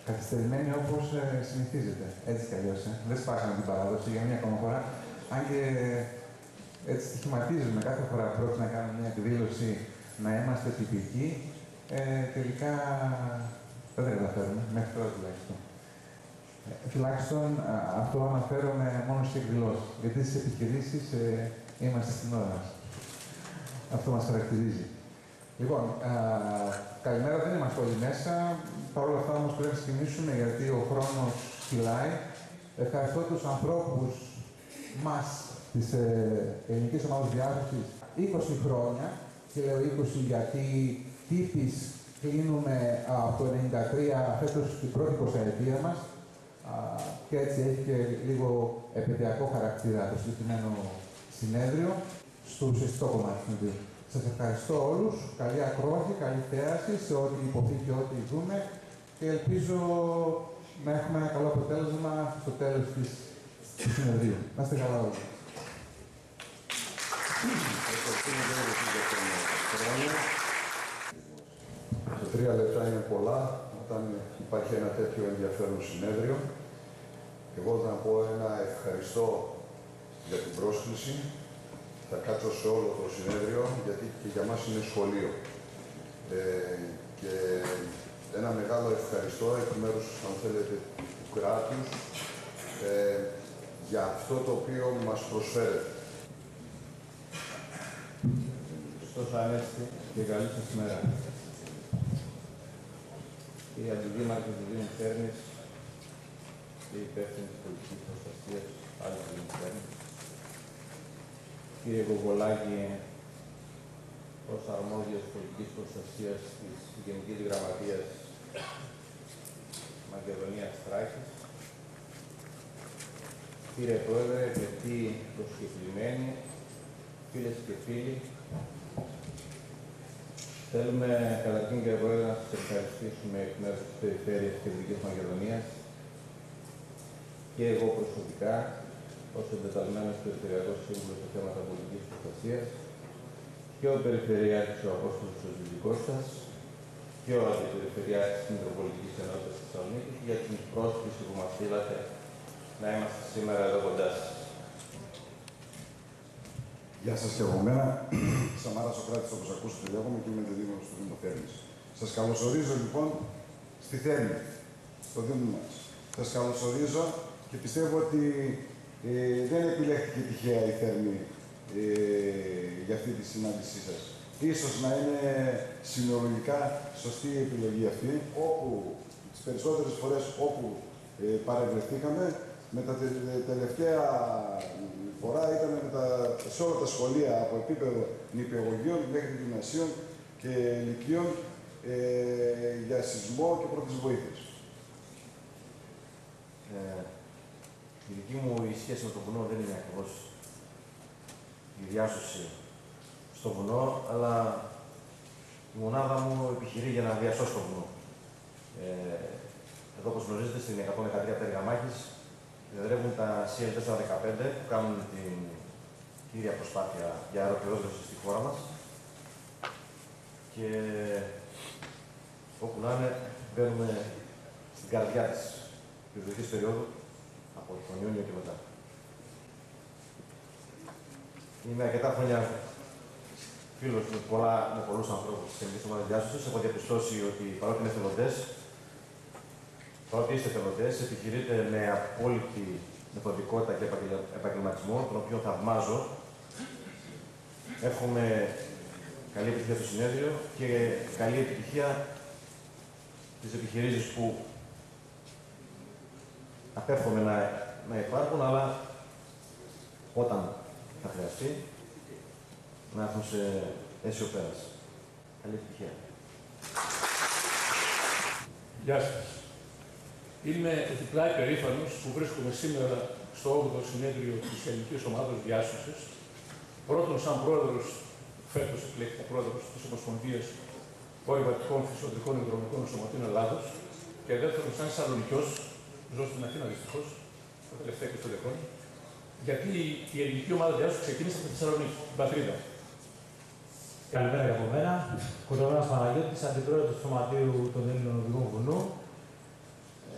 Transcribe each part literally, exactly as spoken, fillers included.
Καθυστερημένοι όπως ε, συνηθίζεται. Έτσι κι αλλιώς. Ε. Δεν σπάσαμε την παράδοση για μία ακόμα φορά. Αν και έτσι στοιχηματίζουμε κάθε φορά που πρόκειται να κάνουμε μια εκδήλωση να είμαστε τυπικοί, ε, τελικά δεν τα καταφέρουμε, μέχρι τώρα τουλάχιστον. Ε, τουλάχιστον α, αυτό αναφέρομαι μόνο στις εκδηλώσεις, γιατί στις επιχειρήσεις ε, είμαστε στην ώρα μας. Αυτό μας χαρακτηρίζει. Λοιπόν, α, καλημέρα, δεν είμαστε όλοι μέσα. Παρ' όλα αυτά όμως πρέπει να ξεκινήσουμε, γιατί ο χρόνος κυλάει. Ευχαριστώ τους ανθρώπους μας της ε, ελληνικής ομάδας διάσωσης είκοσι χρόνια, και λέω είκοσι γιατί τύπης κλείνουμε από το ενενήντα τρία φέτος την πρώτη εικοσαετία μας, α, και έτσι έχει και λίγο επαιτειακό χαρακτήρα το συγκεκριμένο συνέδριο στο ουσιαστικό κομμάτι του συνεδρίου. Σας ευχαριστώ όλους, καλή ακρόαση, καλή θέαση σε ό,τι υποθεί και ό,τι δούμε, και ελπίζω να έχουμε ένα καλό αποτέλεσμα στο τέλος της, του συνεδρίου. Να είστε καλά όλοι. Τα τρία λεπτά είναι πολλά όταν υπάρχει ένα τέτοιο ενδιαφέρον συνέδριο. Εγώ θα πω ένα ευχαριστώ για την πρόσκληση. Θα κάτσω σε όλο το συνέδριο, γιατί και για μας είναι σχολείο. Ε, και ένα μεγάλο ευχαριστώ εκ μέρους, αν θέλετε, του κράτους ε, για αυτό το οποίο μας προσφέρετε. Χριστός Ανέστη και καλή σας μέρα. Κύριε Αντιδήμαρχε του Δήμου Θέρμης και υπεύθυνοι της πολιτικής προστασίας άλλης του Δήμου Θέρμης, κύριε Κογκολάκη, ως αρμόδιος πολιτικής προστασίας της Γενικής Γραμματείας Μακεδονίας Θράκης, κύριε Πρόεδρε, εκλεκτοί προσκεκλημένοι, φίλες και φίλοι, θέλουμε καταρχήν, κύριε Πρόεδρε, να σας ευχαριστήσουμε εκ μέρους της Περιφέρειας της Κεντρικής Μακεδονίας και εγώ προσωπικά, ως εντεταλμένος Περιφερειακός Σύμβουλος σε θέματα πολιτικής προστασίας, και ο Περιφερειάρχης ο Απόστολος ο Ζηλικώστας και ο Αντιπεριφερειάρχης της Μητροπολιτικής Ενότητας της Θεσσαλονίκης για την πρόσκληση που μας στείλατε να είμαστε σήμερα εδώ κοντά σας. Γεια σας και από μένα. Σαμάρα Σοκράτης, όπως ακούσατε, λέγομαι και είμαι δήμαρχος του Δήμου Θέρμης. Σας καλωσορίζω λοιπόν στη Θέρμη, στο Δήμο μας. Σας καλωσορίζω και πιστεύω ότι ε, δεν επιλέχθηκε τυχαία η Θέρμη ε, για αυτή τη συνάντησή σας. Ίσως να είναι συνολογικά σωστή η επιλογή αυτή, όπου τις περισσότερες φορές όπου ε, παρευρεθήκαμε, με τα τε, τελευταία φορά ήταν με τα, σε όλα τα σχολεία από επίπεδο νηπιαγωγείων μέχρι γυμνασίων και λυκείων ε, για σεισμό και πρώτης βοήθειας. Ε, η δική μου η σχέση με το βουνό δεν είναι ακριβώς η διάσωση στο βουνό, αλλά η μονάδα μου επιχειρεί για να διασώσει το βουνό. Ε, εδώ, όπως γνωρίζετε, στην εκατόν δεκατρία πτέρυγα μάχης διαδρεύουν τα σι ελ τετρακόσια δεκαπέντε που κάνουν την κύρια προσπάθεια για αεροπυρόσβεση στη χώρα μας. Και όπου να είναι, μπαίνουμε στην καρδιά της πυροσβεστικής περίοδου από τον Ιούνιο και μετά. Είμαι αρκετά χρόνια φίλος με, πολλά, με πολλούς ανθρώπους της Ελληνικής Ομάδας Διάσωσης. Έχω διαπιστώσει ότι παρότι είναι εθελοντές, παρότι είστε εθελοντές, επιχειρείτε με απόλυτη μεθοδικότητα και επαγγελματισμό, τον οποίο θαυμάζω. Εύχομαι καλή επιτυχία στο συνέδριο και καλή επιτυχία στις επιχειρήσεις που απέφχομαι να, να υπάρχουν, αλλά όταν θα χρειαστεί να έρθουν σε αίσιο πέρας. Καλή επιτυχία. Γεια σας. Είμαι διπλά υπερήφανος που βρίσκομαι σήμερα στο όγδοο συνέδριο της Ελληνικής Ομάδας Διάσωσης. Πρώτον, σαν πρόεδρος, φέτος εκλέχθηκα πρόεδρος της Ομοσπονδίας Βορειοβατικών Φυσιοδρικών Ινδρομικών Σωματείων Ελλάδος, και δεύτερον, σαν Θεσσαλονικιός, ζω στην Αθήνα δυστυχώς, τα τελευταία είκοσι πέντε χρόνια, γιατί η Ελληνική Ομάδα Διάσωσης ξεκίνησε από τη Θεσσαλονίκη, την πατρίδα. Καλημέρα και από μένα. Κοντρομένας Παναγιώτης, αντιπρόεδρος του Σωματείου των Έλληνων Οδηγών Βουνού.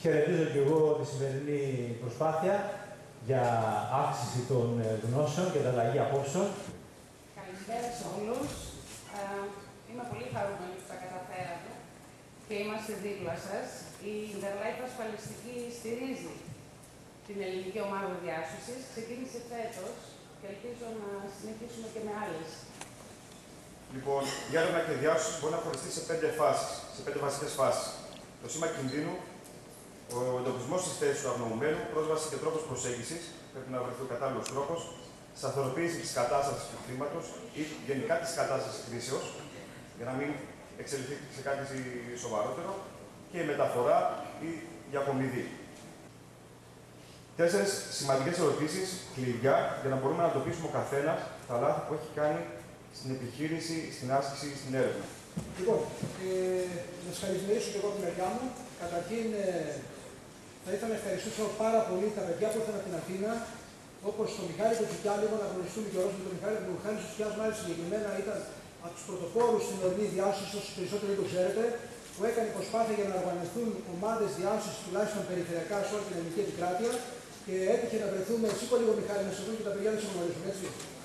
χαιρετίζω και εγώ τη σημερινή προσπάθεια για αύξηση των γνώσεων και ανταλλαγή απόψεων. Καλησπέρα σε όλους. Είμαι πολύ χαρούμενη που τα καταφέρατε και είμαστε δίπλα σας. Η Interlife Ασφαλιστική στηρίζει την ελληνική ομάδα διάσωσης. Ξεκίνησε φέτος και ελπίζω να συνεχίσουμε και με άλλες. Λοιπόν, η έρευνα και διάσωση μπορεί να χωριστεί σε πέντε φάσεις, σε πέντε βασικές φάσεις. Το σήμα κινδύνου, ο εντοπισμός της θέσης του αγνοωμένου, πρόσβαση και τρόπος προσέγγισης, πρέπει να βρεθεί ο κατάλληλος τρόπος, σταθεροποίηση της κατάστασης του κλίματος ή γενικά της κατάστασης κρίσεως, για να μην εξελιχθεί σε κάτι σοβαρότερο, και η μεταφορά ή διακομιδή. Τέσσερις σημαντικές ερωτήσεις, κλειδιά, για να μπορούμε να εντοπίσουμε ο καθένας τα λάθη που έχει κάνει στην επιχείρηση, στην άσκηση, στην έρευνα. Λοιπόν, ε, να σας καλησπερίσω και εγώ την μεριά μου. Καταρχήν, ε, θα ήθελα να ευχαριστήσω πάρα πολύ τα παιδιά που ήρθαν από την Αθήνα, όπως τον Μιχάλη τον Τσουκιά, λίγο να γνωριστούμε και με τον Μιχάλη. Ο Μιχάλης Τσουκιάς, μάλιστα συγκεκριμένα, ήταν από τους πρωτοπόρους στην ορεινή διάσωση, όσους περισσότεροι δεν το ξέρετε, που έκανε προσπάθεια για να οργανωθούν ομάδες διάσωσης τουλάχιστον περιφερειακά σε όλη την ελληνική επικράτεια και έτυχε να βρεθούμε. Σήκω λίγο, Μιχάλη, να σε δουν και τα παιδιά δεν σε γνωρίζουν, έτσι.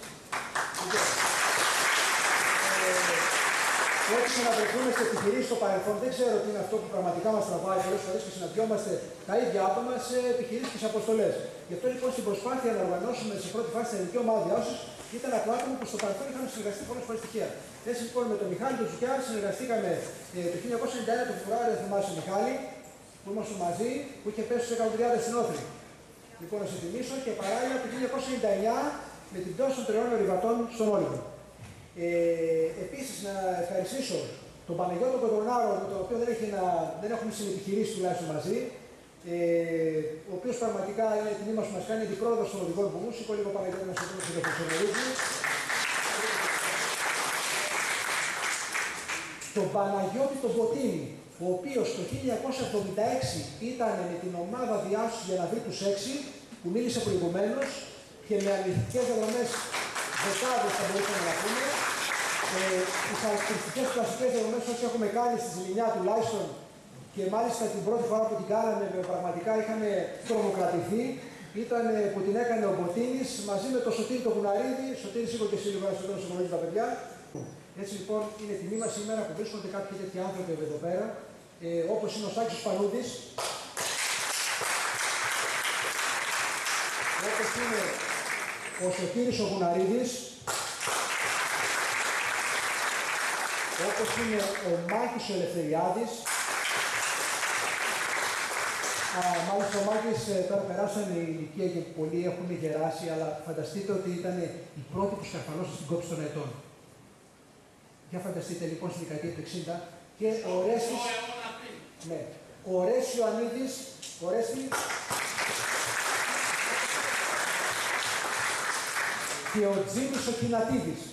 Έτυχε να βρεθούμε σε επιχειρήσεις στο παρελθόν. Δεν ξέρω τι είναι αυτό που πραγματικά μας τραβάει πολλές φορές και συναντιόμαστε τα ίδια άτομα σε επιχειρήσεις και σε αποστολές. Γι' αυτό λοιπόν στην προσπάθεια να οργανώσουμε σε πρώτη φάση την ελληνική ομάδα διάσωσης ήταν από άτομα που στο παρελθόν είχαμε συνεργαστεί πολλές φορές τυχαία. Έτσι λοιπόν με τον Μιχάλη τον Τσουκιά συνεργαστήκαμε ε, το χίλια εννιακόσια ενενήντα ένα το Φεβρουάριο, θυμάσαι Μιχάλη, που ήμασταν μαζί, που είχε πέσει στους εκατόν τριάντα στην Όθρη. Λοιπόν, να σε θυμίσω και παράλληλα το χίλια εννιακόσια ενενήντα εννιά με την πτώση των τριών ορειβατών στον Όλυμπο. Ε, επίσης, να ευχαριστήσω τον Παναγιώτο Κοντρονάρο, με τον οποίο δεν, έχει να, δεν έχουμε συνεπιχειρήσει τουλάχιστον μαζί, ε, ο οποίος πραγματικά είναι τιμή μας που μας κάνει αντιπρόεδρος των οδηγών που μου. Σήκω λίγο Παναγιώτο να σε δούμε και το προσεγγίζει. Τον Παναγιώτη τον Ποτίνη, ο οποίος το χίλια εννιακόσια εβδομήντα έξι ήταν με την ομάδα διάσωσης για να βρει τους έξι, που μίλησε προηγουμένως και με αληθικές δεδομές δεκάδες θα μπορούσαμε να πούμε. Ε, τις χαρακτηριστικές κλασικές δεδομές όσοι έχουμε κάνει στη Ζηλινιά τουλάχιστον και μάλιστα την πρώτη φορά που την κάναμε πραγματικά είχαμε τρομοκρατηθεί. Ήταν που την έκανε ο Μποτίνης μαζί με τον Σωτήρη τον Κουναρίδη. Σωτήρη, σήκω και εσύ λίγο να σε γνωρίζει τα παιδιά. Έτσι λοιπόν είναι τιμή μας σήμερα που βρίσκονται κάποιοι τέτοιοι άνθρωποι εδώ πέρα, ε, όπως είναι ο Σάκης Πανούδης, όπως είναι ο Σωτήρης ο Γουναρίδης, όπως είναι ο Μάκης ο Ελευθεριάδης. Α, μάλιστα ο Μάκης τώρα περάσανε η ηλικία και πολλοί έχουν γεράσει, αλλά φανταστείτε ότι ήταν οι πρώτοι που σκαρφαλώσαν στην κόψη των ετών. Για φανταστείτε λοιπόν στη δεκαετία του εξήντα και ο Ρέστης, ναι, ο Ρέστης Ιωαννίδης, ο Ρέστης και ο Τζίμις ο Κινατίδης.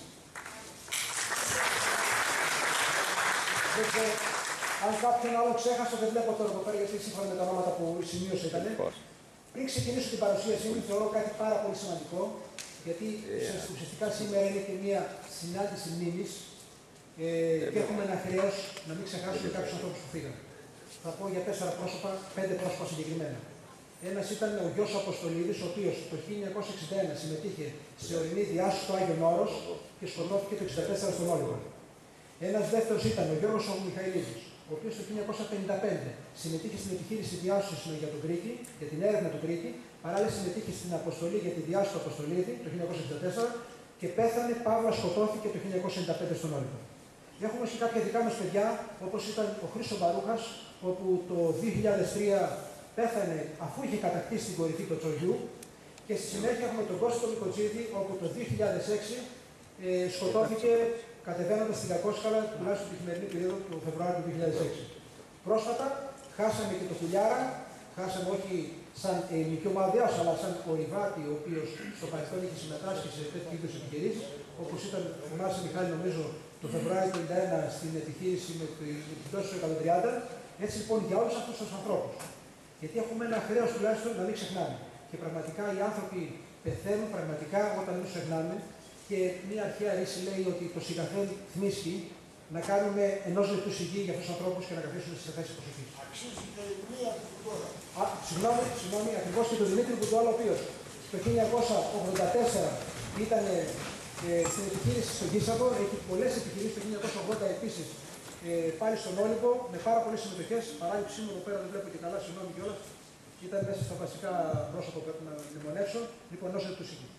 Δεν ξέρω αν κάποιον άλλο ξέχασα, δεν βλέπω τώρα εδώ πέρα γιατί σύμφωνα με τα ονόματα που σημείωσε ήταν. Πριν ξεκινήσω την παρουσίασή μου, θεωρώ κάτι πάρα πολύ σημαντικό, γιατί yeah. ουσιαστικά σήμερα είναι και μια συνάντηση μνήμης. Ε, και έχουμε ένα χρέος να μην ξεχάσουμε κάποιους ανθρώπους που φύγαν. Θα πω για τέσσερα πρόσωπα, πέντε πρόσωπα συγκεκριμένα. Ένας ήταν ο γιος Αποστολίδης, ο οποίος το χίλια εννιακόσια εξήντα ένα συμμετείχε σε ορεινή διάσωση στο Άγιον Όρος και σκοτώθηκε το εξήντα τέσσερα στον Όλυβο. Ένας δεύτερος ήταν ο Γιώργος ο Μιχαηλίδης, ο οποίος το χίλια εννιακόσια πενήντα πέντε συμμετείχε στην επιχείρηση διάσωσης για τον Κρήτη, για την έρευνα του Κρήτη, παράλληλα συμμετείχε στην αποστολή για τη διάσωση του Αποστολίδη το χίλια εννιακόσια εξήντα τέσσερα και πέθανε, παύλα σκοτώθηκε το χίλια εννιακόσια ενενήντα πέντε στον Όλυβο. Έχουμε και κάποια δικά μας παιδιά, όπως ήταν ο Χρήστος Μπαρούχας, όπου το δύο χιλιάδες τρία πέθανε αφού είχε κατακτήσει την κορυφή του Τσογιού, και στη συνέχεια έχουμε τον Κώστα Μικοτζίδη, όπου το δύο χιλιάδες έξι ε, σκοτώθηκε κατεβαίνοντας στην Κακόσκαλα, τουλάχιστον τη χειμερινή περίοδο του Φεβρουάριου του δύο χιλιάδες έξι. Πρόσφατα χάσαμε και το Χουλιάρα, χάσαμε όχι σαν ελληνική ομάδα διάσωσης, αλλά σαν ορειβάτη, ο οποίος στο παρελθόν είχε συμμετάσχει σε τέτοιου είδους επιχειρήσεις, όπως ήταν, θυμάσαι Μιχάλη, νομίζω, το Φεβρουάριο του χίλια εννιακόσια ενενήντα ένα στην επιχείρηση με την πτώση του εκατόν τριάντα. Έτσι λοιπόν για όλους αυτούς τους ανθρώπους. Γιατί έχουμε ένα χρέος τουλάχιστον να μην ξεχνάμε. Και πραγματικά οι άνθρωποι πεθαίνουν πραγματικά όταν δεν τους ξεχνάμε. Και μια αρχαία ρίση λέει ότι το σιγαθέν θμίσκει, να κάνουμε ενός λεπτού σιγή για αυτούς τους ανθρώπους και να καθίσουν σε θέση προσοχής. Αξίζει και η μία Κουτουόλα. Α, συγγνώμη, συγγνώμη, ακριβώς και τον Δημήτρη Κουτουόλα, ο οποίος το χίλια εννιακόσια ογδόντα τέσσερα ήταν ε, στην επιχείρηση στο Γίσαβο, έχει πολλές επιχειρήσεις το χίλια εννιακόσια ογδόντα επίσης ε, πάλι στον Όλυμπο, με πάρα πολλές συμμετοχές. Παράληψή μου εδώ πέρα δεν βλέπω και καλά, συγγνώμη κιόλας. Ήταν μέσα στα βασικά πρόσωπα που πρέπει να μνημονεύσω. Λοιπόν, ενός λεπτού σιγή.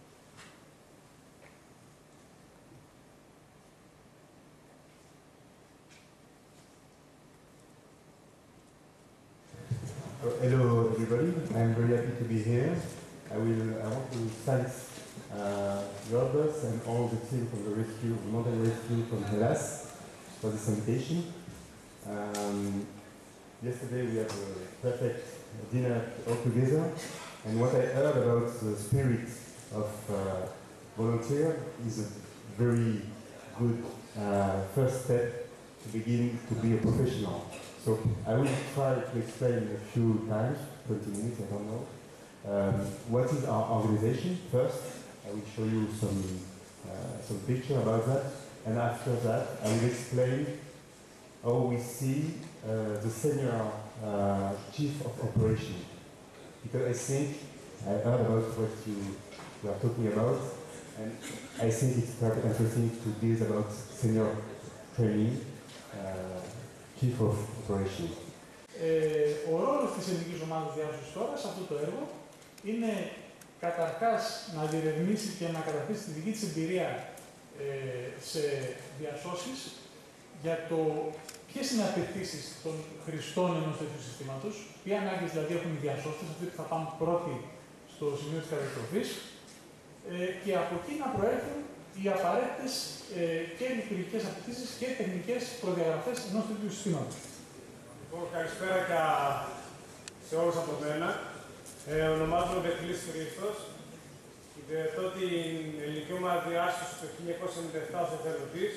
Hello everybody, I'm very happy to be here. I will. I want to thank uh, Robert and all the team from the rescue, the mountain rescue from Hellas, for this invitation. Um, yesterday we had a perfect dinner all together, and what I heard about the spirit of uh, volunteer is a very good uh, first step to begin to be a professional. So I will try to explain a few times, twenty minutes, I don't know. Um, what is our organization? First, I will show you some uh, some picture about that, and after that, I will explain how we see uh, the senior uh, chief of operation. Because I think I heard about what you, you are talking about, and I think it's quite interesting to deal about senior training. Uh, Chief of Operation. Ε, ο ρόλος της ελληνικής ομάδας διάσωσης τώρα σε αυτό το έργο είναι καταρχάς να διερευνήσει και να καταρτήσει τη δική της εμπειρία ε, σε διασώσεις για το ποιες είναι οι απαιτήσεις των χρηστών ενός τέτοιου συστήματος, ποια ανάγκες δηλαδή έχουν οι διασώστες, αυτοί που θα πάνε πρώτοι στο σημείο της καταστροφής, ε, και από εκεί να προέρχουν οι απαραίτητες ε, και λειτουργικές απαιτήσεις και τεχνικές προδιαγραφές ενός τέτοιου συστήματος. Λοιπόν, καλησπέρα και σε όλους από μένα. Ε, ονομάζομαι Μπετλής Χρήστος. Υπηρετώ την ελληνική ομάδα διάσωσης το χίλια εννιακόσια ενενήντα επτά ως εθελοντής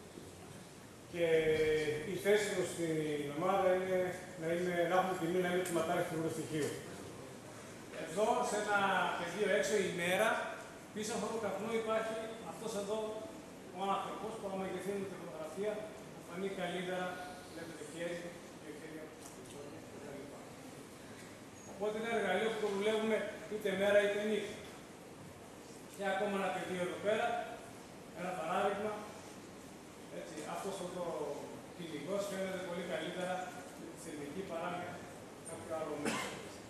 και η θέση μου στην ομάδα είναι να, είμαι, να έχουμε τιμή να είμαι τιματάρχης του στοιχείου. Εδώ, σε ένα πεδίο έξω η μέρα, πίσω από το καπνό υπάρχει αυτός εδώ ο άνθρωπος που άμα μεγεθύνουμε τη φωτογραφία θα φανεί καλύτερα, βλέπετε χέρι και χέρι από το κτλ. Οπότε είναι ένα εργαλείο που το δουλεύουμε είτε μέρα είτε νύχτα. Και ακόμα ένα πεδίο εδώ πέρα, ένα παράδειγμα. Έτσι, αυτός εδώ κυνηγός φαίνεται πολύ καλύτερα με τη θερμική παρά με κάποιο άλλο μέσο.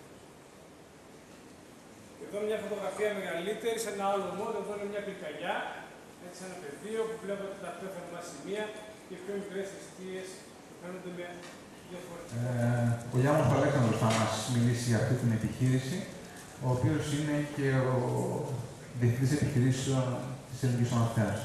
Εδώ μια φωτογραφία μεγαλύτερη σε ένα άλλο μόντο, εδώ είναι μια πυρκαγιά, έτσι ένα πεδίο που βλέπετε τα πιο θερμά σημεία και πιο μικρές αιστείες που φαίνονται με διαφορετικά. Ε, ο Γιάννος Αλέξανδρος θα μας μιλήσει για αυτή την επιχείρηση, ο οποίος είναι και ο διευθυντής επιχειρήσεων της Ελληνικής Ομάδας.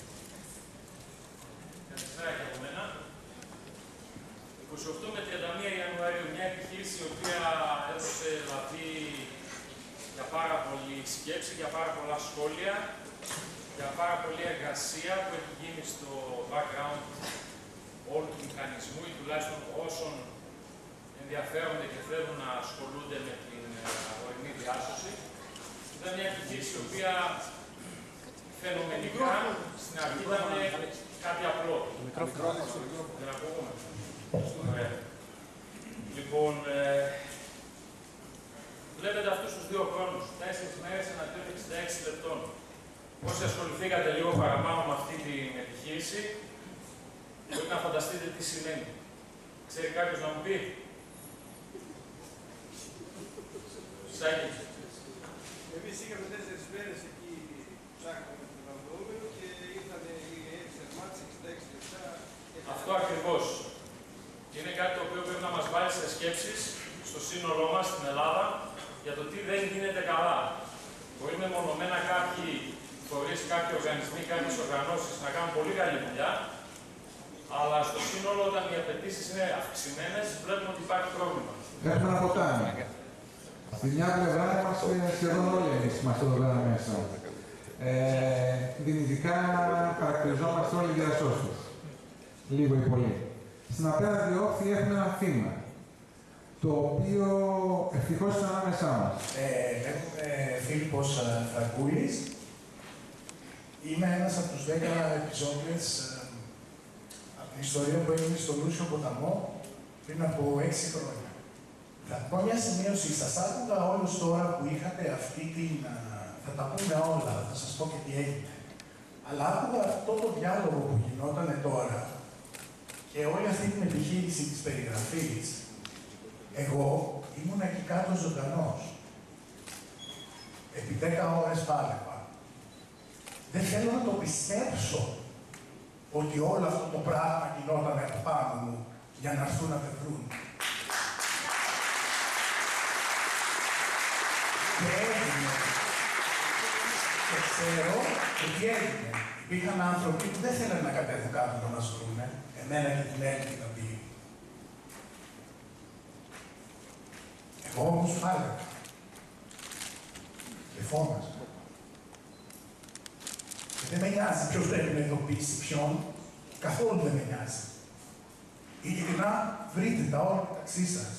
Καλησπέρα και από μένα. είκοσι οκτώ με τριάντα μία Ιανουαρίου, μια επιχείρηση η οποία έδωσε λαβή για πάρα πολλή σκέψη, για πάρα πολλά σχόλια, για πάρα πολλή εργασία που έχει γίνει στο background όλου του μηχανισμού ή τουλάχιστον όσων ενδιαφέρονται και θέλουν να ασχολούνται με την αγορινή διάσωση. Ήταν μια επιχείρηση η οποία φαινομενικά στην αρχή ήταν κάτι απλό. Δεν ακούγουμε. Ωραία. Λοιπόν, ε, βλέπετε αυτούς τους δύο χρόνους, τέσσερις μέρες εναντίον εξήντα έξι λεπτών. Όσοι ασχοληθήκατε λίγο παραπάνω με αυτή την επιχείρηση, μπορείτε να φανταστείτε τι σημαίνει. Ξέρει κάποιος να μου πει? Σάκη. Εμείς είχαμε τέσσερις μέρες εκεί ψάχναμε τον αυτοδόμενο και ήρθαν οι εξερμάτες εξήντα έξι λεπτά. Αυτό ακριβώς. Είναι κάτι το οποίο πρέπει να μας βάλει σε σκέψεις στο σύνολό μας στην Ελλάδα για το τι δεν γίνεται καλά. Μπορεί μεμονωμένα κάποιοι φορείς, κάποιοι οργανισμοί, κάποιες οργανώσεις να κάνουν πολύ καλή δουλειά, αλλά στο σύνολο, όταν οι απαιτήσεις είναι αυξημένες, βλέπουμε ότι υπάρχει πρόβλημα. Έχουμε ένα ποτάμι. Στη μια πλευρά είμαστε σχεδόν όλοι εμείς είμαστε εδώ πέρα μέσα. Ε, δυνητικά χαρακτηριζόμαστε όλοι διασώστες. Λίγο ή πολύ. Στην απέναντι όχθη έχουμε ένα θύμα, το οποίο ευτυχώς είναι ανάμεσά μας. Ε, λέγομαι Φίλιππος Φραγκούλης. Είμαι ένας από τους δέκα επιζώντες την ιστορία που έγινε στο Λούσιο ποταμό πριν από έξι χρόνια. Θα πω μια σημείωση. Σας άκουγα όλους τώρα που είχατε αυτή την. Θα τα πούμε όλα, θα σας πω και τι έγινε. Αλλά άκουγα αυτό το διάλογο που γινόταν τώρα και όλη αυτή την επιχείρηση της περιγραφής. Εγώ ήμουν εκεί κάτω ζωντανός. Επί δέκα ώρες πάλευα. Δεν θέλω να το πιστέψω ότι όλο αυτό το πράγμα γινόταν από πάνω μου για να έρθουν να με βρουν. Και έγινε. Και ξέρω ότι έγινε. Υπήρχαν άνθρωποι που δεν θέλουν να κατέβουν κάτω να μας βρούνε. Εμένα και την Έλλη την οποία. Εγώ όμως πάλευα. Και φώναζα. Και δεν με νοιάζει ποιος πρέπει να ειδοποιήσει ποιον. Καθόλου δεν με νοιάζει. Ειλικρινά, βρείτε τα όλα μεταξύ σας.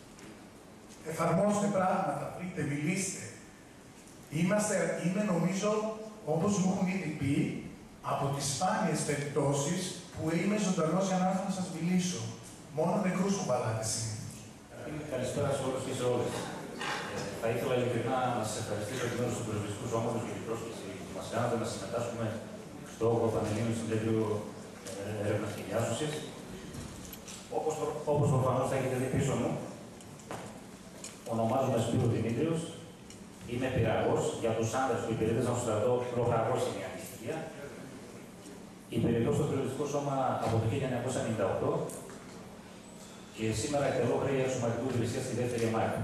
Εφαρμόστε πράγματα, βρείτε, μιλήστε. Είμαστε, είμαι νομίζω, όπως μου έχουν ήδη πει, από τις σπάνιες περιπτώσεις που είμαι ζωντανός για να έρθω να σας μιλήσω. Μόνο νεκρούς κουβαλάτε συνήθως. Καλησπέρα σε όλους και σε όλες. Ε, θα ήθελα ειλικρινά να σας ευχαριστήσω εκ μέρους του Πρεσβευτικού Σώματος για την πρόσκληση που μας κάνατε να συμμετάσχουμε στο όγδοο Πανελλήνιο Συνέδριο Έρευνας και Διάσωσης. Όπως, όπως προφανώς θα έχετε δει πίσω μου, ονομάζομαι Σπύρο Δημήτριος, είμαι πυραγός για τους άντρες που υπηρέτησαν στο στρατό, λογαγός είναι η αντιστοιχεία. Υπηρετώ στο Περιοδιστικό Σώμα από το χίλια εννιακόσια ενενήντα οκτώ και σήμερα εκτελώ χρέη αξιωματικού υπηρεσία στη δεύτερη μάχη.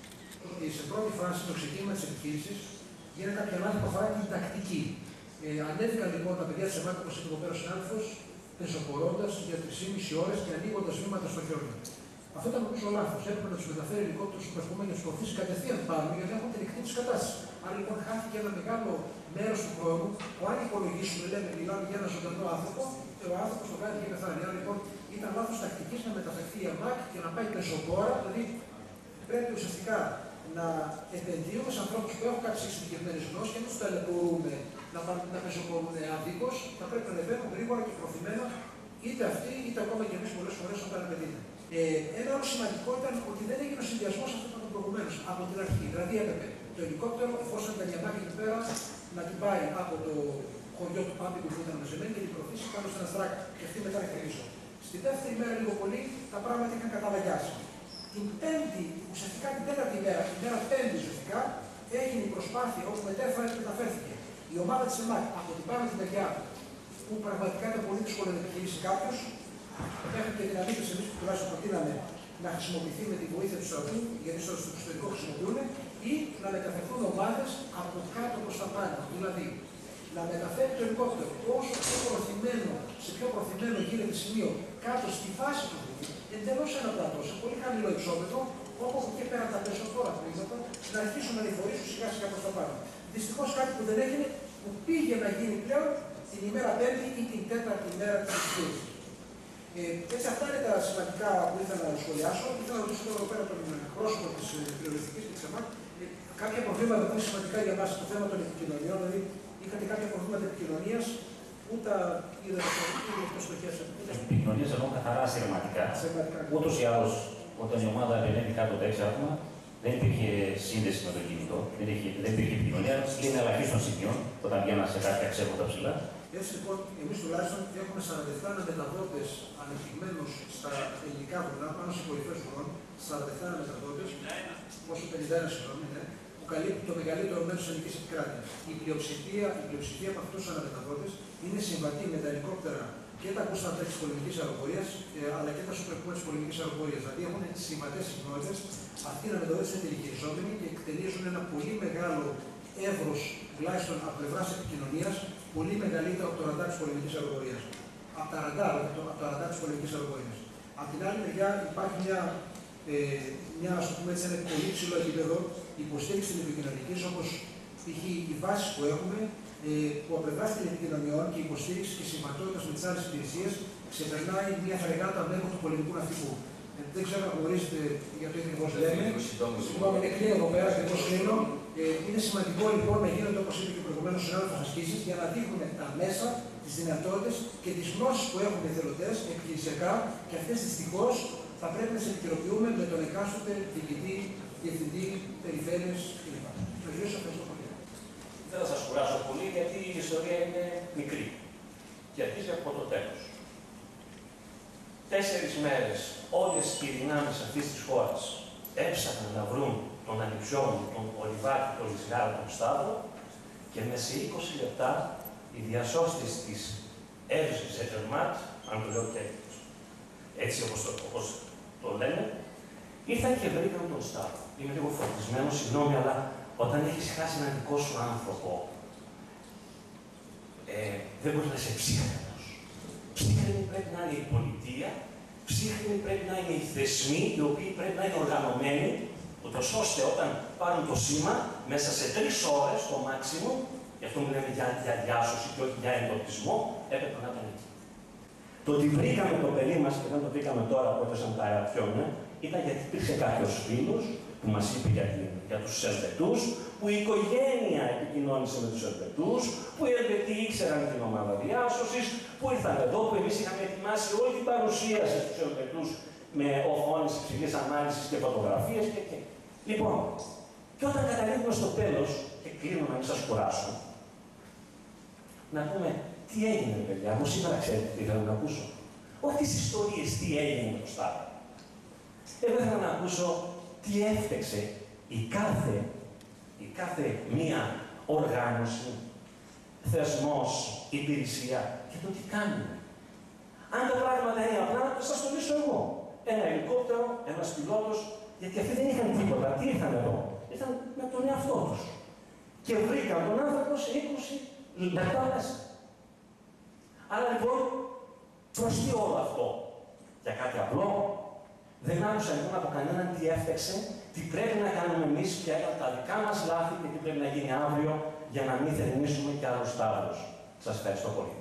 Σε πρώτη φάση, το ξεκίνημα τη επιχείρηση, γίνεται κάποια ανάλυση που αφορά την τακτική. Ε, ανέβηκαν λοιπόν τα παιδιά τη ΕΜΑΚ, όπω είπε εδώ πέρα ο συνάδελφο, πεζοπορώντα για τρεις και μισή ώρες και ανοίγοντα βήματα στο χιόνι. Αυτό ήταν νομίζω λάθο. Έπρεπε να του μεταφέρει ελικόπτερο του περχόμενου και να του προωθήσει κατευθείαν πάνω, γιατί έχουν την εκτίμηση τη κατάσταση. Άρα λοιπόν χάθηκε ένα μεγάλο μέρο του χρόνου που, αν υπολογίσουμε, λέμε, μιλάμε για ένα ζωντανό άνθρωπο, και ο άνθρωπο το κάνει και πεθάνει. Άρα λοιπόν ήταν λάθο τακτική να μεταφερθεί η ΕΜΑΚ και να πάει πεζοπόρα, δηλαδή πρέπει ουσιαστικά να επενδύουμε σε ανθρώπου που έχουν κάποιε εξειδικευμένε γνώσει και να του ταλαιπωρούμε να, να πεζοπορούν αδίκως, θα πρέπει να ανεβαίνουν γρήγορα και προθυμένα είτε αυτοί είτε ακόμα και εμεί πολλέ φορέ όταν επενδύουμε. Ε, ένα άλλο σημαντικό ήταν ότι δεν έγινε ο συνδυασμό αυτό που ήταν προηγουμένω από την αρχή. Δηλαδή έπρεπε το ελικόπτερο, εφόσον ήταν για μάχη εκεί πέρα, να την πάρει από το χωριό του Πάμπικου που ήταν μαζεμένη και την προωθήσει πάνω σε ένα στράκ και αυτή μετά να πίσω. Στη δεύτερη μέρα, λίγο πολύ, τα πράγματα είχαν καταλαγιάσει. Την πέμπτη, ουσιαστικά την τέταρτη μέρα, την μέρα πέμπτη ουσιαστικά, έγινε η προσπάθεια όπου μετέφερε και μεταφέρθηκε η ομάδα τη ΕΜΑΚ από την πάνω τη μεριά, που πραγματικά ήταν πολύ δύσκολο να επιχειρήσει κάποιο, μέχρι και την αντίθεση εμεί που τουλάχιστον προτείναμε να χρησιμοποιηθεί με τη βοήθεια του στρατού, γιατί στο εξωτερικό χρησιμοποιούν, ή να μεταφερθούν ομάδε από κάτω προ τα πάνω. Δηλαδή, να μεταφέρει το ελικόπτερο όσο πιο προωθημένο, σε πιο προωθημένο γίνεται σημείο κάτω στη βάση του βοηθού, εντελώ ένα πλατό, σε πολύ χαμηλό υψόμετρο, όπου από εκεί πέρα τα περισσότερα πτήματα να αρχίσουν να διφορήσουν σιγά σιγά προ τα πάνω. Δυστυχώ κάτι που δεν έγινε, που πήγε να γίνει πλέον την ημέρα πέμπτη ή την τέταρτη ημέρα τη επιχείρηση. Ε, έτσι, αυτά είναι τα σημαντικά που ήθελα να σχολιάσω. Ήθελα να ρωτήσω εδώ πέρα τον πρόσωπο τη πληροφορική και τη ΕΜΑΚ ε, κάποια προβλήματα που είναι σημαντικά για μα το θέμα των επικοινωνιών. Δηλαδή, είχατε κάποια προβλήματα επικοινωνία, ούτε τα είδατε το στοχεύσατε. Επικοινωνία εννοώ καθαρά σειρματικά. Ούτω ή άλλω, όταν η ομάδα επενέβη κάτω τα έξι άτομα, δεν υπήρχε σύνδεση με το κινητό, δεν, είχε, δεν υπήρχε επικοινωνία. Είναι ελαχίστων σημείων όταν βγαίναν σε κάποια ξέχοντα ψηλά. Έτσι λοιπόν, εμεί τουλάχιστον έχουμε σαράντα επτά αναμεταδότε ανεπτυγμένου στα ελληνικά βουνά, πάνω σε κορυφαίου χρόνου, σαράντα επτά αναμεταδότε, όσο πενήντα ένα συγγνώμη, ναι, που καλύπτει το μεγαλύτερο μέρο τη ελληνική επικράτεια. Η πλειοψηφία, η πλειοψηφία από αυτού του αναμεταδότε είναι συμβατή με τα ελικόπτερα και τα ακούσματα τη πολεμική αεροπορία, ε, αλλά και τα σουπερκούμα τη πολεμική αεροπορία. Δηλαδή έχουν συμβατέ συχνότητε, αυτοί οι αναμεταδότε είναι τελειχειριζόμενοι και εκτελίζουν ένα πολύ μεγάλο εύρο, τουλάχιστον από πλευρά επικοινωνία, πολύ μεγαλύτερο από το ραντάρ τη πολεμική αεροπορία. Από τα ραντάρ, από τα ραντάρ τη πολεμική αεροπορία. Από την άλλη μεριά υπάρχει μια, ε, μια ας πούμε έτσι, ένα πολύ ψηλό επίπεδο υποστήριξη τηλεπικοινωνική, όπω π.χ. οι βάσει που έχουμε, ε, που από πλευρά τηλεπικοινωνιών και υποστήριξη και συμβατότητα με τι άλλε υπηρεσίε ξεπερνάει μια φρεγάτα μέγεθο του πολεμικού ναυτικού. Ε, δεν ξέρω αν γνωρίζετε για το ακριβώ λέμε. Λοιπόν, είναι κλείνω εδώ πέρα, ακριβώ κλείνω. Ε, είναι σημαντικό λοιπόν να γίνονται, όπω είπε και προηγουμένω ο συνάδελφο, ασκήσει για να δείχνουν τα μέσα τις δυνατότητες και τις γνώσεις που έχουν οι εθελοντές επιχειρησιακά και αυτές δυστυχώς θα πρέπει να τις επικαιροποιούμε με τον εκάστοτε διοικητή, διευθυντή, περιφέρειες κλπ. Ευχαριστώ πολύ. Δεν θα σας κουράσω πολύ γιατί η ιστορία είναι μικρή και αρχίζει από το τέλος. Τέσσερις μέρες όλες οι δυνάμεις αυτής της χώρας έψαχναν να βρουν τον Ανιψιόμου, τον Ολιβάκη, τον Λυσγάρα, τον Σταύρο και μέσα σε είκοσι λεπτά οι διασώστες της Εύζης Ζετερμάτ, αν το λέω και έτσι όπως το, όπως το λένε, ήρθαν και βρήκαν τον Σταύρο. Είμαι λίγο φορτισμένος, συγγνώμη, αλλά όταν έχεις χάσει έναν δικό σου άνθρωπο, ε, δεν μπορεί να είσαι ψύχρεμος. Ψύχρεμη πρέπει να είναι η πολιτεία, ψύχρεμοι πρέπει να είναι οι θεσμοί, οι οποίοι πρέπει να είναι οργανωμένοι, ούτως ώστε όταν πάρουν το σήμα, μέσα σε τρεις ώρες το μάξιμο, γι' αυτό μιλάμε για, για διάσωση και όχι για εντοπισμό, έπρεπε να ήταν εκεί. Το ότι βρήκαμε το παιδί μας και δεν το βρήκαμε τώρα που έπεσαν τα αερατιόνια, ήταν γιατί υπήρξε κάποιος φίλος που μας είπε για, για τους Ελβετούς, που η οικογένεια επικοινώνησε με τους Ελβετούς, που οι Ελβετοί ήξεραν την ομάδα διάσωσης, που ήρθαν εδώ, που εμείς είχαμε ετοιμάσει όλη την παρουσίαση στους Ελβετούς με οθόνες υψηλής ανάλυσης και φωτογραφίες και, και. Λοιπόν, και όταν καταλήγουμε στο τέλος, και κλείνω να μην σας κουράσω, να πούμε τι έγινε, παιδιά. Μου σήμερα ξέρετε τι ήθελα να ακούσω. Όχι τις ιστορίες, τι έγινε με το Σταύρο. Εγώ ήθελα να ακούσω τι έφτεξε η κάθε, η κάθε μία οργάνωση, θεσμός, υπηρεσία και το τι κάνουμε. Αν τα πράγματα είναι απλά, θα σας το λύσω εγώ. Ένα ελικόπτερο, ένας πιλότος, γιατί αυτοί δεν είχαν τίποτα. Τι ήρθαν εδώ? Ήρθαν με τον εαυτό τους. Και βρήκαν τον άνθρωπο σε είκοσι λεπτά μέσα. Άρα λοιπόν, προς τι όλο αυτό? Για κάτι απλό? Δεν άκουσα λοιπόν από κανέναν τι έφτεξε, τι πρέπει να κάνουμε εμείς, ποια ήταν τα δικά μας λάθη και τι πρέπει να γίνει αύριο για να μην θερμίσουμε και άλλους Σταύρους. Σας ευχαριστώ πολύ.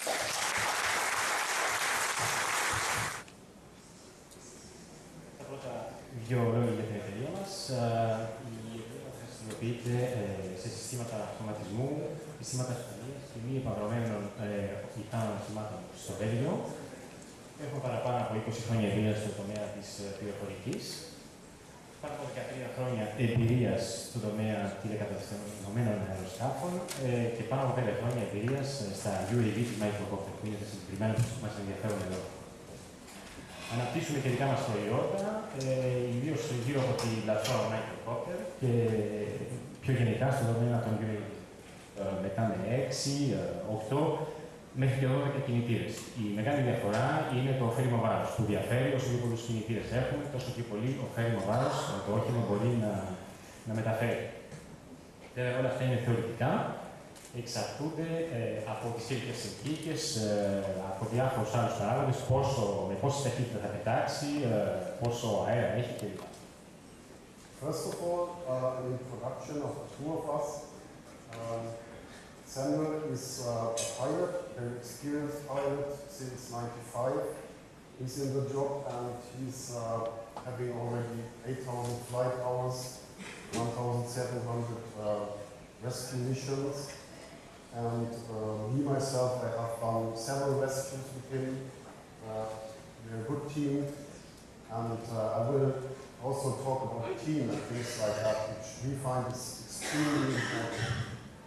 Τα πρώτα δύο λόγια για την εταιρεία μας. Η εταιρεία μας χρησιμοποιείται σε συστήματα αυτοματισμού, συστήματα ασφαλείας και μη επαγγελματικών ηχθάνων συστημάτων στο Βέλγιο. Έχω παραπάνω από είκοσι χρόνια εμπειρία στον τομέα της πληροφορικής. Πάνω από δεκατρία χρόνια εμπειρία στον τομέα τηλεκατευθυνόμενων αεροσκάφων ε, και πάνω από πέντε χρόνια εμπειρία στα γιου έι βι της Microcopter, που είναι τα συγκεκριμένα που μας ενδιαφέρουν εδώ. Αναπτύσσουμε και δικά μας προϊόντα, ε, ιδίως γύρω από τη πλατφόρμα Microcopter και πιο γενικά στον τομέα των γιου έι βι. Ε, μετά με έξι, οκτώ, μέχρι και δώδεκα κινητήρες. Η μεγάλη διαφορά είναι το ωφέλιμο βάρος, που διαφέρει όσο πιο πολλούς κινητήρες έχουμε, τόσο πιο πολύ ωφέλιμο βάρος το όχημα μπορεί να, να μεταφέρει. Βέβαια, όλα αυτά είναι θεωρητικά, εξαρτούνται ε, από τις ίδιες συνθήκες, ε, από διάφορους άλλους παράγοντες, πόσο, με πόση ταχύτητα θα πετάξει, ε, πόσο αέρα έχει κλπ. First of all, uh, an introduction of the two of us. Um, Samuel is uh, a pilot, an experienced pilot since ninety-five. He's in the job and he's uh, having already eight thousand flight hours, one thousand seven hundred uh, rescue missions. And uh, me, myself, I have done several rescues with him. Uh, we're a good team. And uh, I will also talk about team and things like that, which we find is extremely important.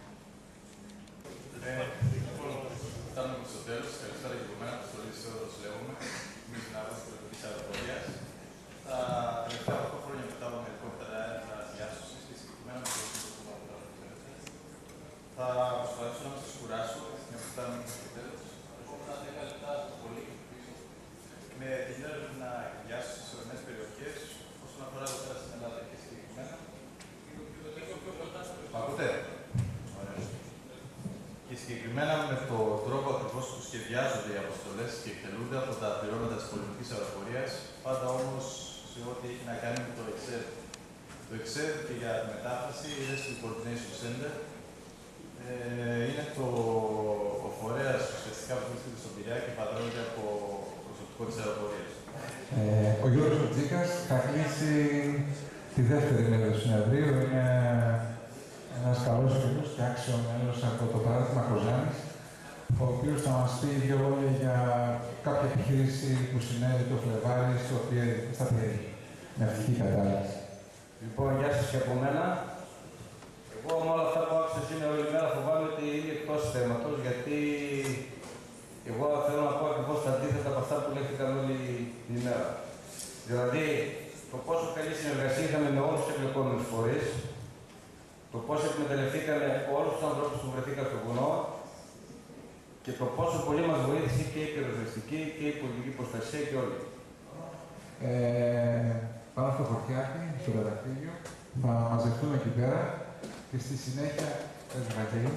Φτάνουμε στο τέλος. Καλησπέρα και από μένα, το Στολής Θεόδωρος λέγομαι. Είμαι συνάδελφος της Ευρωπαϊκής Αεροπορίας. Τα τελευταία οκτώ χρόνια μετάβαμε ελικόπτερα έρευνα διάσωσης και συγκεκριμένα με το σύστημα που θα προσπαθήσω να μην σας κουράσω, για να φτάνουμε στο τέλος. Ερχόμουν δέκα λεπτά το πολύ πίσω με την έρευνα διάσωσης σε ορεινές περιοχές, όσον αφορά εδώ πέρα στην Ελλάδα και συγκεκριμένα. Ακούτε? Και συγκεκριμένα με τον τρόπο ακριβώς που σχεδιάζονται οι αποστολές και εκτελούνται από τα πληρώματα της πολιτικής αεροπορίας, πάντα όμως σε ό,τι έχει να κάνει με το ΕΞΕΡ. Το ΕΞΕΡ και για τη μετάφραση είναι στο Coordination Center. Ε, είναι το ο φορέας ουσιαστικά που βρίσκεται στον Πειραιά και πατρώνεται από προσωπικό της αεροπορίας. Ε, ο Γιώργος Κοτζίκας θα κλείσει τη δεύτερη μέρα του συνεδρίου. Είναι ένας καλός φίλος και άξιο μέλος από το παράδειγμα Κοζάνης. ο οποίος θα μας πει δύο λόγια για κάποια επιχείρηση που συνέβη το Φλεβάρι στο Πιέρι, στα Πιέρι, με αυτή η κατάληξη. Λοιπόν, γεια σας και από μένα. Εγώ με όλα αυτά που άκουσα σήμερα όλη μέρα φοβάμαι ότι είναι εκτός θέματος, γιατί εγώ θέλω να πω ακριβώς τα αντίθετα από αυτά που λέχθηκαν όλη την ημέρα. Δηλαδή, το πόσο καλή συνεργασία είχαμε με όλους τους εμπλεκόμενους φορείς, το πόσο εκμεταλλευτήκαμε όλους τους ανθρώπους που βρεθήκαν στο βουνό και το πόσο πολύ μας βοήθησε και η πυροσβεστική και η πολιτική προστασία και όλοι. Ε, πάνω στο χορτιάκι, στο καταφύγιο, θα μαζευτούμε εκεί πέρα και στη συνέχεια. Πες Βαγγέλη.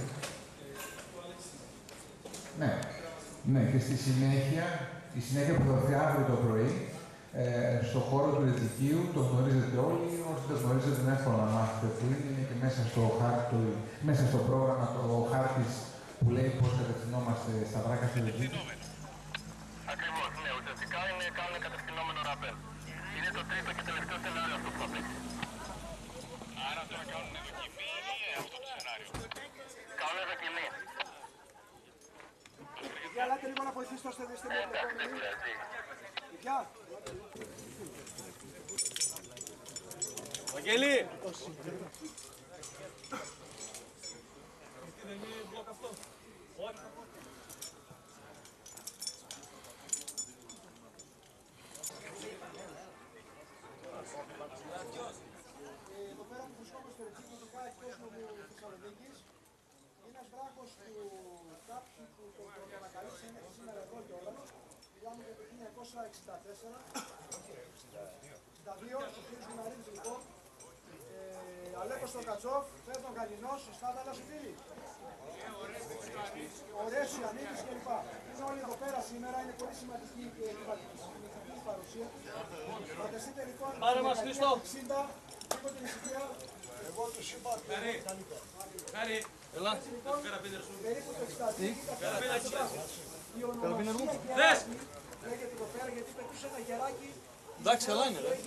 Ναι, ναι, και στη συνέχεια, η συνέχεια που θα δοθεί αύριο το πρωί, ε, στο χώρο του Ρετζικίου, το γνωρίζετε όλοι, όσοι το γνωρίζετε είναι εύκολο να μάθετε που είναι και μέσα στο, χάρτη, μέσα στο πρόγραμμα, το χάρτης που λέει πώς κατευθυνόμαστε στα βράκα του Ρετζικίου. Ακριβώς, ναι, ουσιαστικά είναι κάνουν κατευθυνόμενο ραπέλ. Είναι το τρίτο και τελευταίο σενάριο αυτό που θα παίξει. Άρα τώρα κάνουν δοκιμή ή αυτό το σενάριο? Κάνουν δοκιμή. Για ελάτε λίγο να βοηθήσετε ώστε να είστε με την επόμενη. Γεια. Βαγγέλη! Εδώ πέρα που βρισκόμαστε στο Ρετζίκι, ειδικά εκτός νομού Θεσσαλονίκης, ένας βράχος του κάποιου που τον ανακαλύψε σήμερα εδώ κιόλας. Μιλάμε για το χίλια εννιακόσια εξήντα τέσσερα. εξήντα δύο, ο κύριος Μιναρίδης λοιπόν. Ε, Αλέκος τον Κατσόφ, Φέρνον Γαλινός, σωστά τα άλλα σου φίλοι. Ωραίος Ιαννίδης κλπ. Είναι όλοι εδώ πέρα σήμερα, είναι πολύ σημαντική και σημαντική η παρουσία τους. Φανταστείτε λοιπόν, Πάρε μας Χρήστο. εξήντα, λίγο την ησυχία. Εγώ τους είπα ότι είναι καλύτερα. Χάρη, ελά, Περίπου το εξήντα δύο, η ονομασία Γεράκη λέγεται εδώ πέρα γιατί πετούσε ένα γεράκι. Εντάξει, καλά είναι, ρε.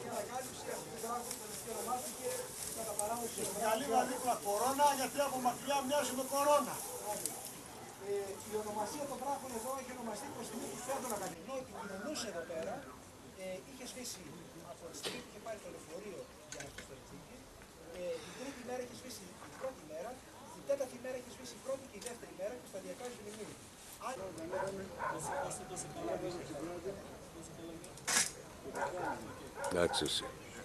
Για λίγα δίπλα κορώνα, γιατί από μακριά μοιάζει με κορώνα. Ε, η ονομασία των βράχων εδώ έχει ονομαστεί προς τιμή του Φέρντον Ακαδημινό, που κοινωνούσε εδώ πέρα. Ε, είχε σβήσει από τη στιγμή που είχε πάρει το λεωφορείο για να έρθει στο Ρετζίκι. Ε, την τρίτη μέρα είχε σβήσει η πρώτη μέρα, την τέταρτη μέρα είχε σβήσει η πρώτη και η δεύτερη μέρα και σταδιακά έχει μείνει. Εντάξει εσύ.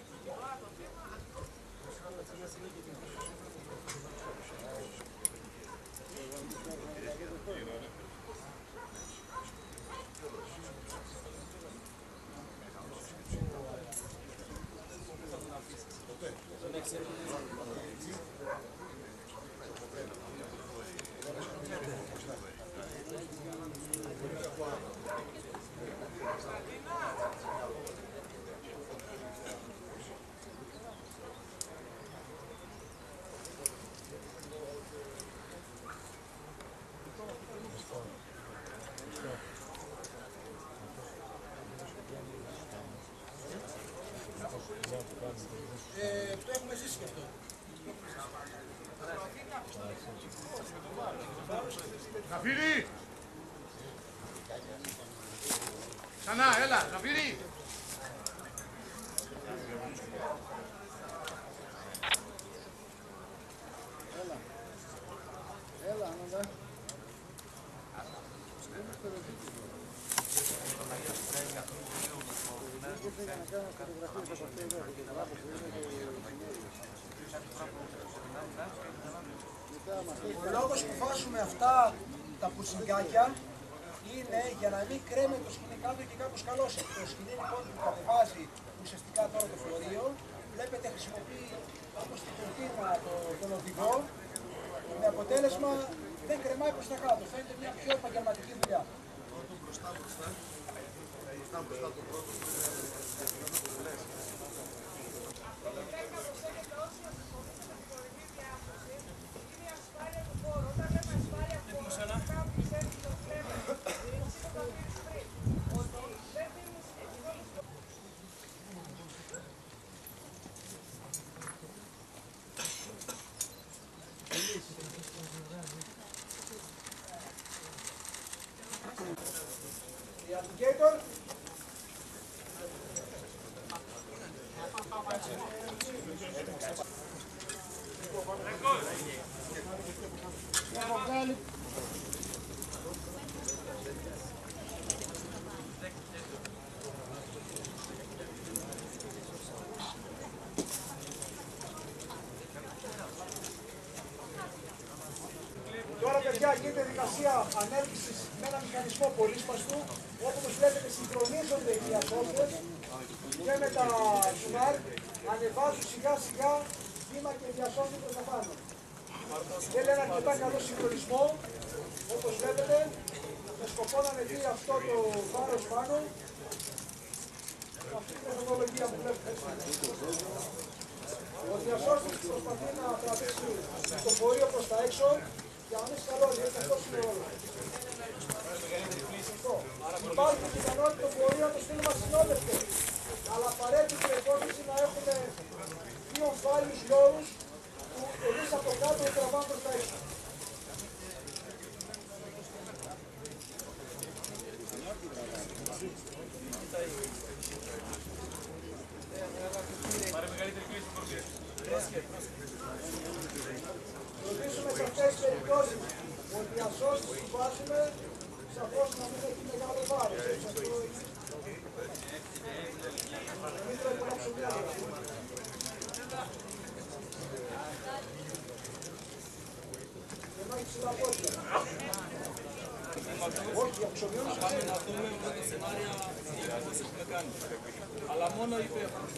Ε, το έχουμε ζήσει και αυτό. Ζαφύρι! Ξανά, έλα, Ζαφύρι! Έλα. Έλα, ναι. Ο λόγος που βάζουμε αυτά τα πουτσιγκάκια είναι για να μην κρέμε το σκηνή κάτω και κάπως καλώσει. Το σκηνή λοιπόν που κατεβάζει ουσιαστικά τώρα το φορείο, βλέπετε χρησιμοποιεί όπως την κουρτίνα το, τον οδηγό, με αποτέλεσμα δεν κρεμάει προς τα κάτω. Φαίνεται μια πιο επαγγελματική δουλειά. Πρώτο μπροστά μπροστά. Μπροστά μπροστά το πρώτο. γίνεται διαδικασία ανέλκυσης με ένα μηχανισμό πολύσπαστου, όπως βλέπετε συγχρονίζονται οι διασώστες και με τα σουνάρ ανεβάζουν σιγά σιγά βήμα και διασώστες προς τα πάνω. Θέλει ένα αρκετά καλό συγχρονισμό, όπως βλέπετε, με σκοπό να ανεβεί αυτό το βάρος πάνω. Αυτή είναι η τεχνολογία που βλέπετε. Ο διασώστης προσπαθεί να τραβήξει το φορείο προς τα έξω για να μην σκαλώνει, έτσι αυτός είναι ο ρόλος. Υπάρχει πιθανότητα το φορείο να το στείλουμε ασυνόδευτο, αλλά απαραίτητη προϋπόθεση να έχουμε δύο ομφάλιους λόρους που εμείς από κάτω το τραβάμε προς τα έξω. Πάρε μεγαλύτερη κλίση του κορδί. Ρωτήσουμε σε αυτές τις περιπτώσεις ότι οι διασώστες που βάζουμε σαφώς να μην έχει μεγάλο βάρος. Μην πρέπει να ψωμιάμε. Δεν έχει ψηλά πόδια. Όχι, ψωμιώνεις. Πάμε να δούμε πρώτα σενάρια όπως έχουμε κάνει. Αλλά μόνο υπεύθυνος.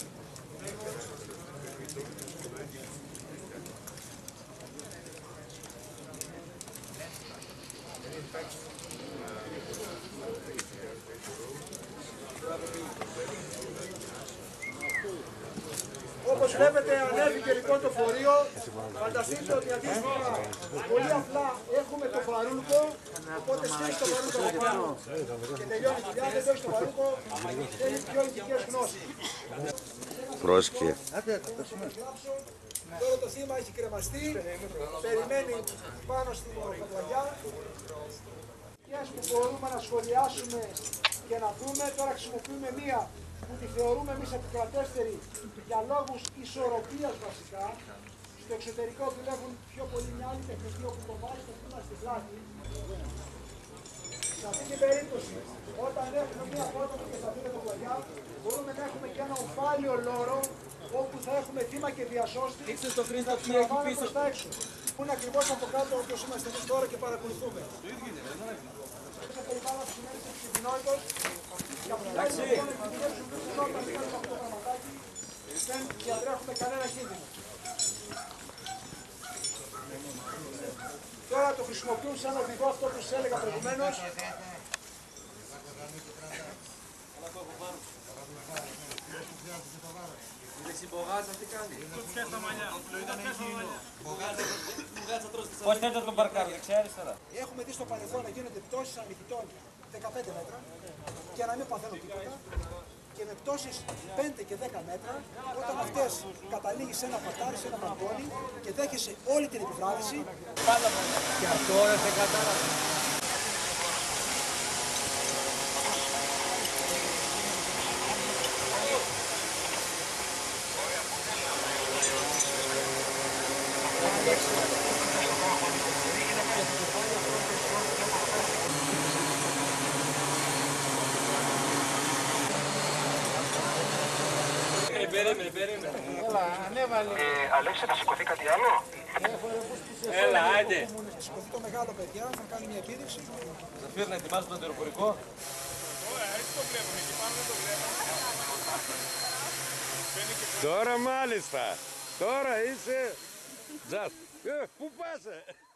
Όπως βλέπετε ανέβηκε λοιπόν το φορείο. Φανταστείτε ότι αντίστοιχα πολύ απλά έχουμε το φαρούλκο, οπότε στέλνει το φαρούλκο από πάνω και τελειώνει η δουλειά. Δεν έχει το φαρούλκο, θέλει πιο ειδικές γνώσεις. Πρόσκε. Τώρα το θύμα έχει κρεμαστεί, περιμένει πάνω στην οροφοπλαγιά. Και ας που μπορούμε να σχολιάσουμε και να δούμε, τώρα χρησιμοποιούμε μία που τη θεωρούμε εμείς επικρατέστερη για λόγους ισορροπίας βασικά. Στο εξωτερικό δουλεύουν πιο πολύ μια άλλη τεχνική όπου το βάζει το θύμα στην πλάτη. Σε αυτή την περίπτωση, όταν έχουμε μια πόρτα και στα δύο πλαγιά, μπορούμε να έχουμε και ένα ομφάλιο λόρο όπου θα έχουμε θύμα και διασώστη και θα τους τραβάμε προς τα έξω. Που είναι ακριβώς από κάτω όπως είμαστε εμείς τώρα και παρακολουθούμε. Είναι περιβάλλον που σημαίνει σε ψηφινόητος και από την άλλη λοιπόν επιτυχεύσουν πιθανότητα να κάνουμε αυτό το γραμματάκι δεν διατρέχουμε κανένα κίνδυνο. Τώρα το χρησιμοποιούν σαν οδηγό αυτό που σας έλεγα προηγουμένως. Πώς θέλετε να τον παρκάρει, ξέρεις τώρα. Έχουμε δει στο παρελθόν να γίνονται πτώσεις ανοιχτών δεκαπέντε μέτρα και να μην παθαίνουν τίποτα. Και με πτώσεις πέντε και δέκα μέτρα, όταν αυτές καταλήγει σε ένα πατάρι, σε ένα μπαλκόνι και δέχεσαι όλη την επιβράβευση. Και αυτό ρε δεν κατάλαβα. Περίμενε, περίμενε. Έλα, ανέβαλε. Αλέξη, θα σηκωθεί κάτι άλλο. Έλα, άντε. Θα σηκωθεί το μεγάλο παιδιά, θα κάνει μια επίδειξη. Ζαφίρ, να ετοιμάσουμε το αεροπορικό. Ωραία, έτσι το βλέπουν, εκεί πάνω δεν το βλέπουν. Τώρα μάλιστα. Τώρα είσαι... Just. Ε, πού πας, ε?